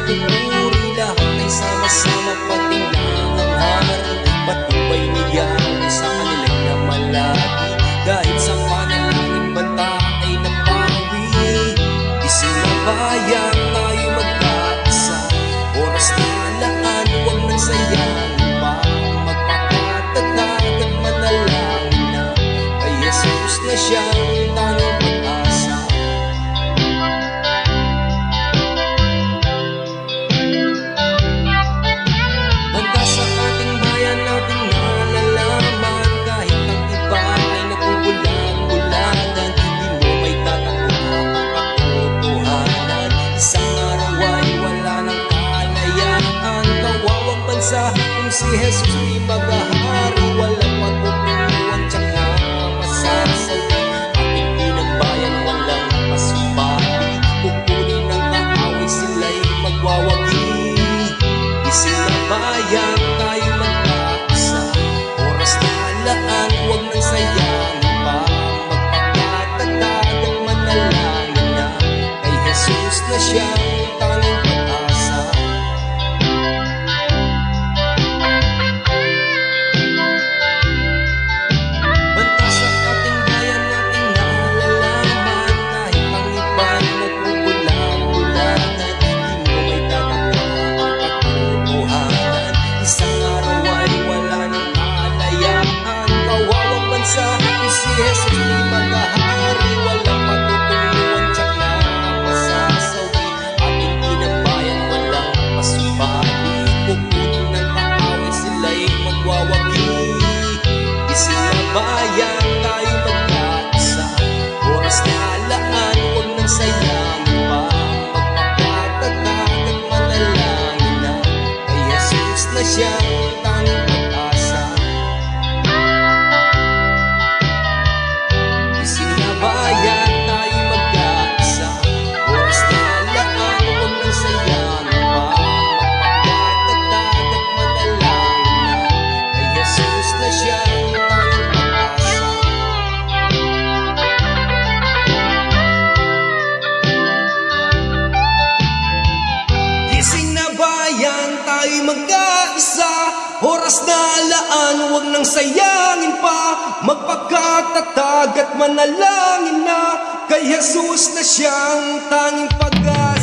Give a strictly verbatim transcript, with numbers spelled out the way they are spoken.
pupuri, lahat ay sama-sama pating nangangaral. Patnubay niya sa kanila'y namalagi, dahil sa panalangin banta ay napawi. Gising na bayan, tayo magkaisa, oras na laan, huwag nang sayangin pa. Magpakatatag at manalangin na kay Jesus na siyang tanging pag-asa. Banda sa ating bayan nating nalalaman, kahit ang iba ay nagbubulan-bulanan, di mo may tatagpuan ang katotohanan. Isang araw ay wala ng kalayaan, kawawang bansa kung si Jesus di maghahari. Walang matuturuan tsaka masasawi, ating inang bayan walang pasubali. Kukunin ng kaaway sila'y magwawagi. Gising na bayan, tayo magkaisa, oras na halaan, huwag nang sayangin pa. Magpakatatag at manalangin na kay Jesus na siyang tanging pag-asa. Banta sa ating bayan nating nalalaman, kahit ang iba'y nagbubulan-bulanan, di mo may tatagpuan ang katotohanan. Isang araw ay wala ng kalayaan, kawawang bansa kung si Jesus di maghahari. Walang matuturuan tsaka masasawi, ating inang bayan walang pasubali. Kukunin ng kaaway sila'y magwawagi. Gising na bayan, tayo magkaisa, oras na halaan, huwag nang sayangin pa. Magpakatatag at manalangin na kay Jesus na siyang tanging pag-asa. Gising na bayan, tayo magkaisa, oras na halaan, huwag nang sayangin pa. Magpakatatag at manalangin na kay Jesus na siyang tanging pag-asa. Gising na bayan, tayo magkaisa, oras na halaan, huwag nang sayangin pa. Magpakatatag at manalangin na kay Jesus na siyang tanging pag-asa.